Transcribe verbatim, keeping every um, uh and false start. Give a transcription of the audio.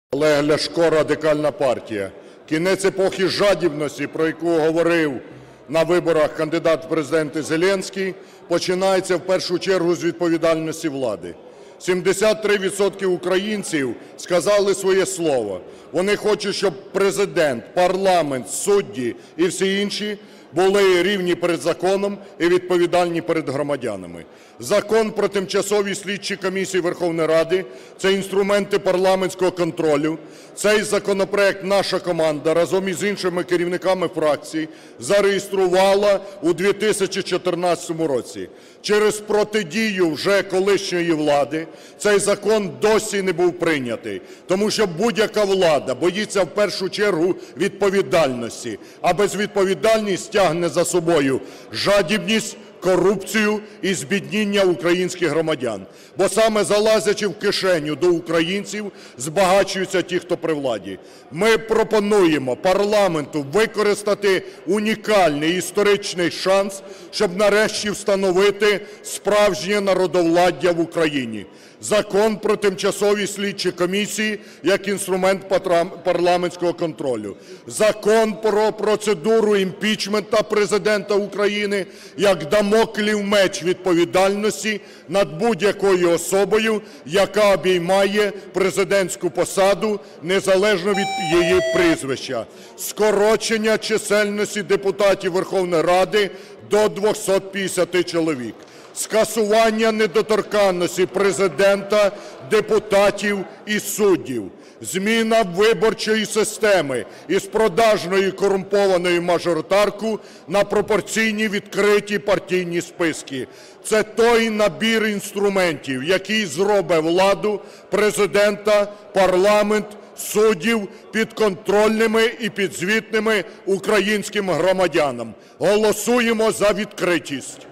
Олег Ляшко, Радикальна партія. Кінець епохи жадібності, про яку говорив на виборах кандидат в Президенти Зеленський, починається в першу чергу з відповідальності влади. сімдесят три відсотки українців сказали своє слово. Вони хочуть, щоб Президент, парламент, судді і всі інші були рівні перед законом і відповідальні перед громадянами. Закон про тимчасові слідчі комісії Верховної Ради – це інструменти парламентського контролю. Цей законопроект наша команда разом із іншими керівниками фракцій зареєструвала у дві тисячі чотирнадцятому році. Через протидію вже колишньої влади цей закон досі не був прийнятий, тому що будь-яка влада боїться в першу чергу відповідальності, а безвідповідальність тягне за собою жадібність, корупцію і збідніння українських громадян. Бо саме залазячи в кишеню до українців, збагачуються ті, хто при владі. Ми пропонуємо парламенту використати унікальний історичний шанс, щоб нарешті встановити справжнє народовладдя в Україні. Закон про тимчасові слідчі комісії як інструмент парламентського контролю. Закон про процедуру імпічменту Президента України як дамоклів меч відповідальності над будь-якою особою, яка обіймає президентську посаду, незалежно від її прізвища. Скорочення чисельності депутатів Верховної Ради до двохсот п'ятдесяти чоловік. Скасування недоторканності Президента, депутатів і суддів. Зміна виборчої системи із продажної корумпованої мажоритарки на пропорційні відкриті партійні списки. Це той набір інструментів, який зробить владу, Президента, парламент, суддів підконтрольними і підзвітними українським громадянам. Голосуємо за відкритість.